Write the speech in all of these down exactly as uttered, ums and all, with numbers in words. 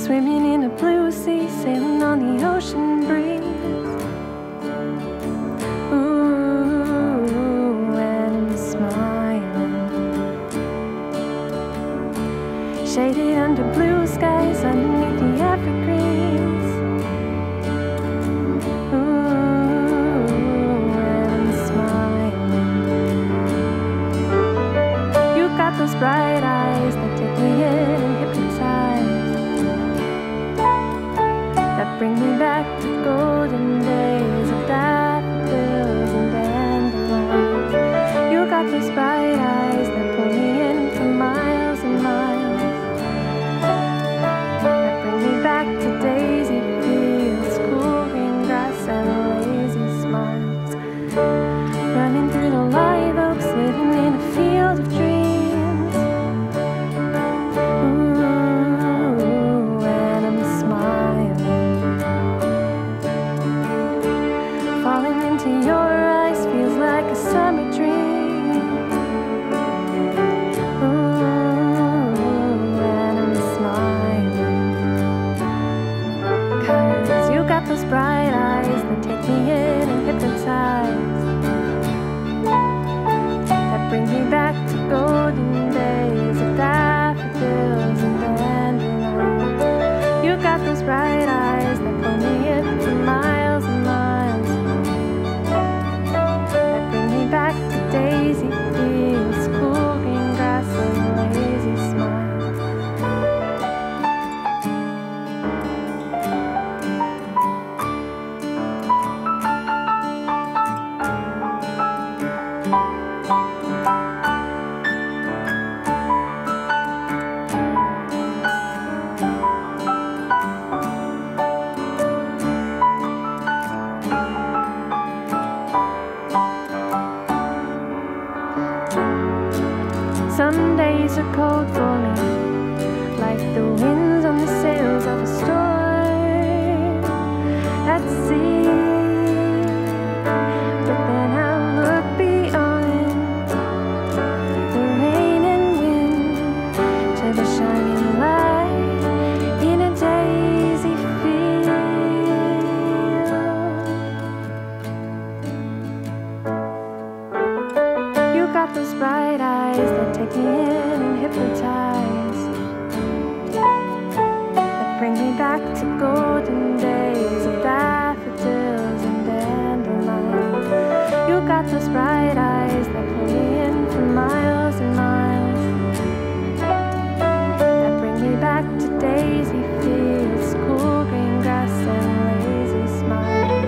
swimming in a blue sea, sailing on the ocean breeze. Ooh, and I'm smiling, shaded under blue skies, underneath the evergreens. Ooh, and I'm smiling. You got those bright eyes that take me in and hypnotize, that bring me back to golden days of daffodils and dandelions. You got those bright eyes that pull me in for miles and miles, that bring me back to daisy fields, cool green grass and lazy smiles. Running through the live oaks, living in a field of dreams. Ooh, and I'm smiling. Falling into your eyes feels like a summer dream. Ooh, and I'm smiling. 'Cause you got those bright eyes that take me in and hypnotize, that bring me back to golden days of daffodils and dandelions. You got those bright eyes that pull me in for miles and miles, that bring me back to daisy fields, cool green grass and lazy smiles. Some days are cold for me, like the winds on the sails of a storm at sea. But then I look beyond the rain and wind to the shining light in a daisy field. You got those bright eyes that take me in and hypnotize, that bring me back to golden days of daffodils and dandelions. You got those bright eyes that pull me in for miles and miles, that bring me back to daisy fields, cool green grass and lazy smiles.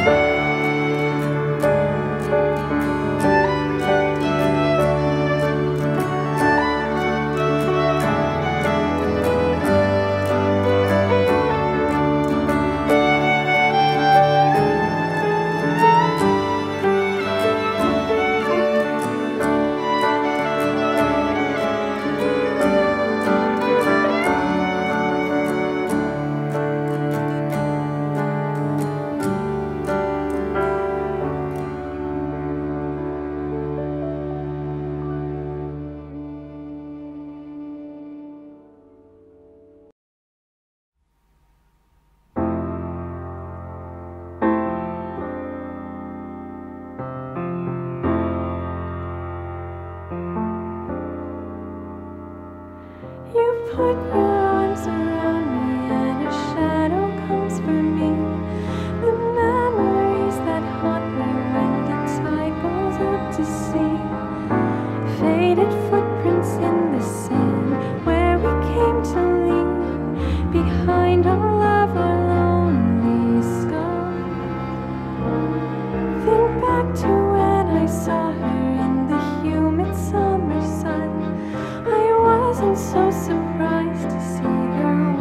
You put your arms around me and a shadow comes for me. The memories that haunt me when the tide goes out to sea. Faded footprints in the sand where we came to leave behind all of our lonely scars. Think back to when I saw her in the humid summer sun. I wasn't so surprised to see her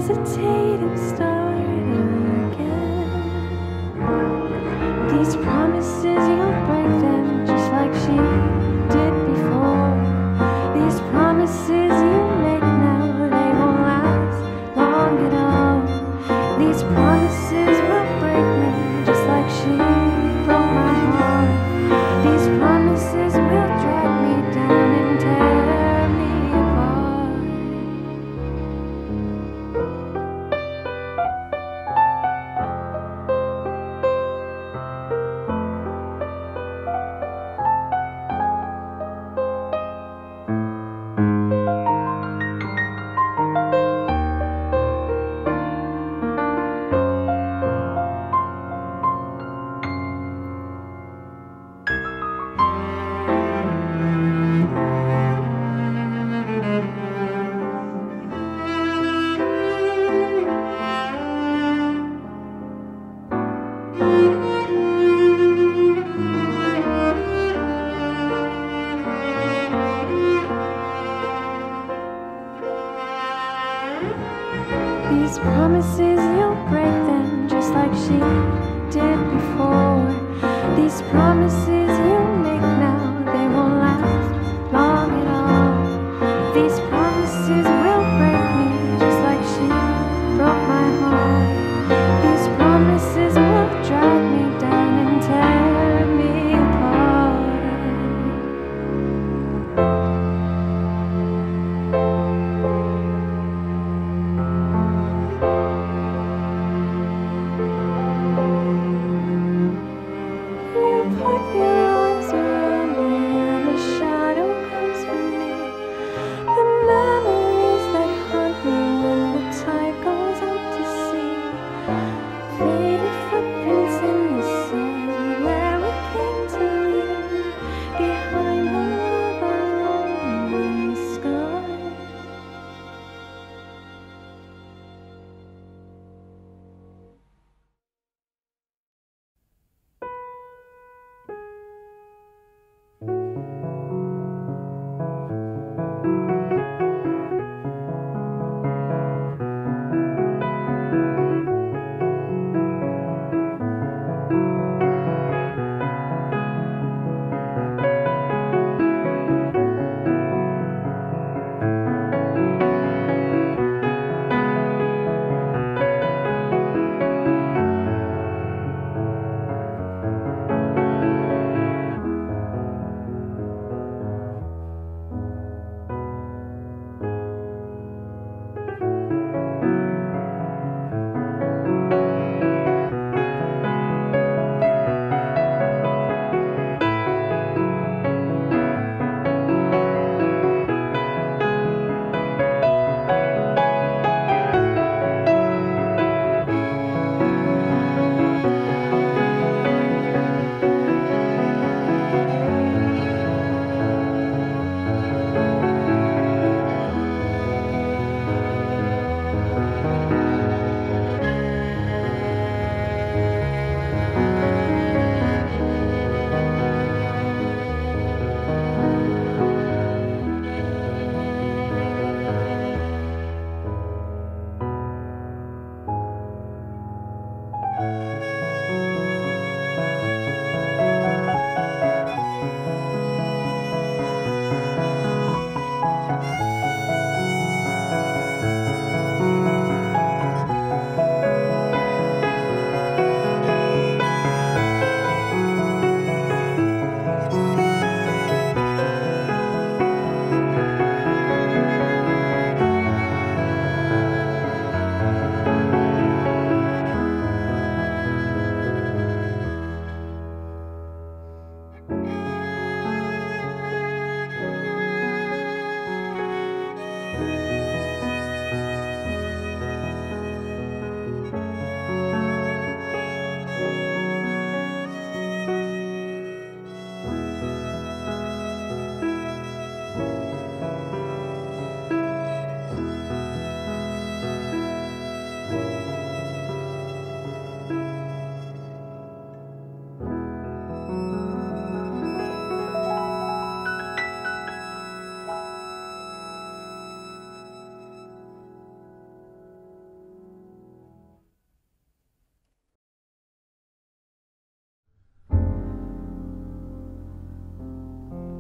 hesitate and start again. These promises, you'll break them just like she did before. These promises you make now, they won't last long at all. These promises will break me just like she broke my heart. These promises will drag me down and tear me apart. These promises, you'll break them just like she did before. These promises you make now, they won't last long at all. These promises will break me just like she broke my heart. These promises will drag me down and tear me apart. You put your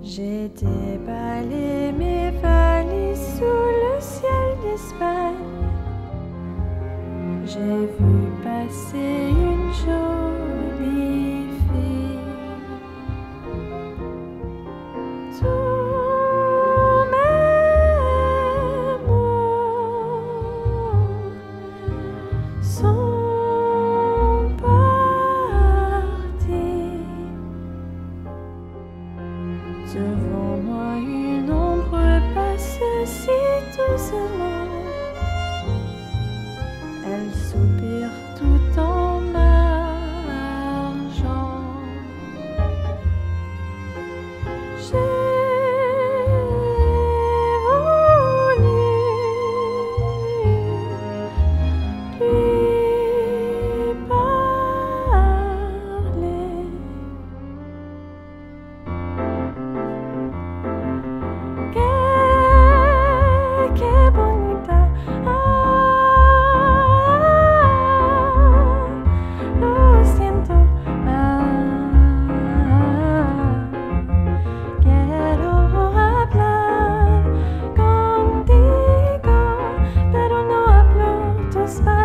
J'ai déballé mes valises sous le ciel d'Espagne. J'ai vu passer une jolie fille. Tous mes mots sont partis. Devant moi une ombre passe si doucement. Elle soupire tout en marchant. J'ai voulu lui parler. Que, que bonita. Ah, lo siento. Ah, quiero hablar contigo, pero no hablo tu español.